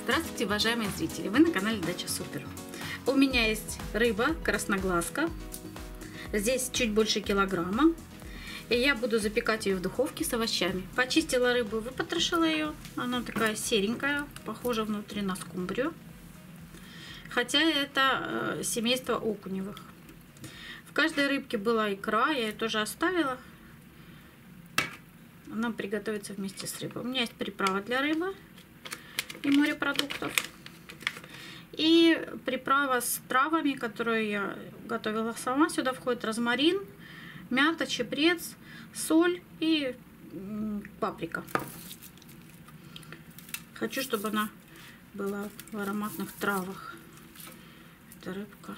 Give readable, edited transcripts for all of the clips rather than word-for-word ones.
Здравствуйте, уважаемые зрители! Вы на канале Дача Супер. У меня есть рыба красноглазка. Здесь чуть больше килограмма. И я буду запекать ее в духовке с овощами. Почистила рыбу, выпотрошила ее. Она такая серенькая, похожа внутри на скумбрию. Хотя это семейство окуневых. В каждой рыбке была икра, я ее тоже оставила. Она приготовится вместе с рыбой. У меня есть приправа для рыбы и морепродуктов. И приправа с травами, которую я готовила сама. Сюда входит розмарин, мята, чабрец, соль и паприка. Хочу, чтобы она была в ароматных травах. Это рыбка.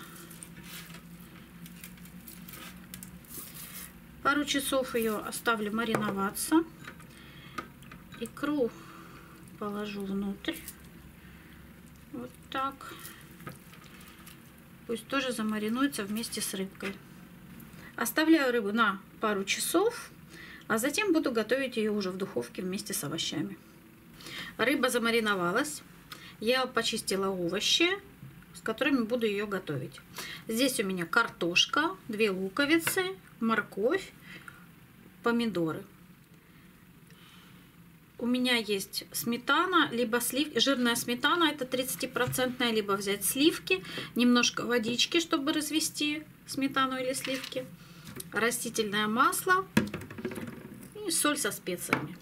Пару часов ее оставлю мариноваться. Икру положу внутрь. Вот так. Пусть тоже замаринуется вместе с рыбкой. Оставляю рыбу на пару часов, а затем буду готовить ее уже в духовке вместе с овощами. Рыба замариновалась. Я почистила овощи, с которыми буду ее готовить. Здесь у меня картошка, 2 луковицы, морковь, помидоры. У меня есть сметана, либо жирная сметана, это 30%, либо взять сливки, немножко водички, чтобы развести сметану или сливки, растительное масло и соль со специями.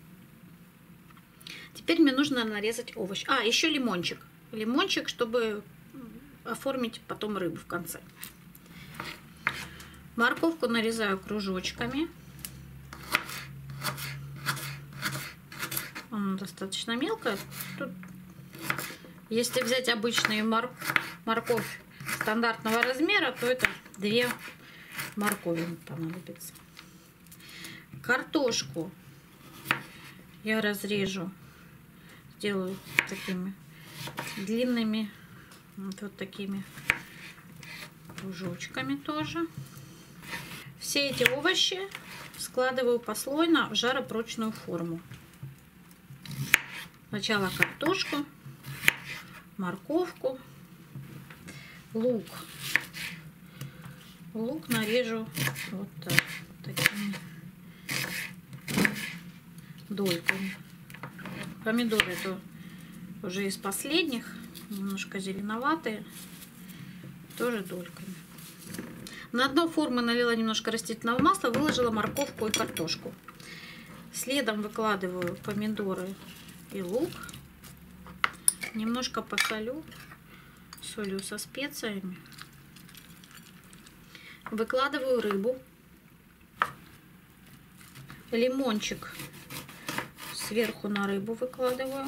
Теперь мне нужно нарезать овощи. А, еще лимончик. Лимончик, чтобы оформить потом рыбу в конце. Морковку нарезаю кружочками. Она достаточно мелкая. Тут, если взять обычную морковь стандартного размера, то это 2 моркови понадобится. Картошку я разрежу, сделаю такими длинными, вот такими кружочками тоже. Все эти овощи складываю послойно в жаропрочную форму. Сначала картошку, морковку, лук. Лук нарежу вот так, такими дольками. Помидоры это уже из последних, немножко зеленоватые, тоже дольками. На дно формы налила немножко растительного масла, выложила морковку и картошку. Следом выкладываю помидоры и лук. Немножко посолю, солью со специями. Выкладываю рыбу. Лимончик сверху на рыбу выкладываю.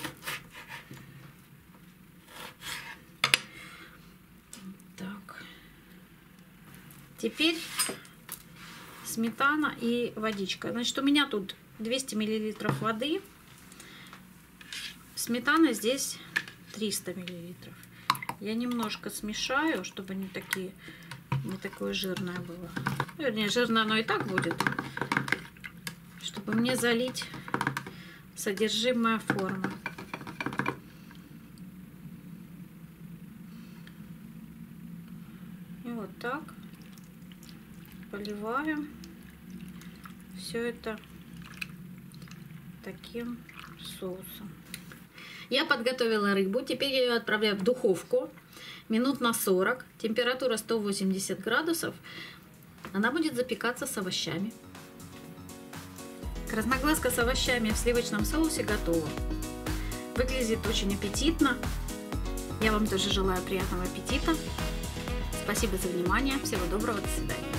Так. Теперь сметана и водичка. Значит, у меня тут 200 мл воды. Сметана здесь 300 мл. Я немножко смешаю, чтобы не такое жирное было. Вернее, жирное оно и так будет. Чтобы мне залить содержимое формы. И вот так поливаю все это таким соусом. Я подготовила рыбу, теперь я ее отправляю в духовку минут на 40, температура 180 градусов. Она будет запекаться с овощами. Красноглазка с овощами в сливочном соусе готова. Выглядит очень аппетитно. Я вам тоже желаю приятного аппетита. Спасибо за внимание. Всего доброго. До свидания.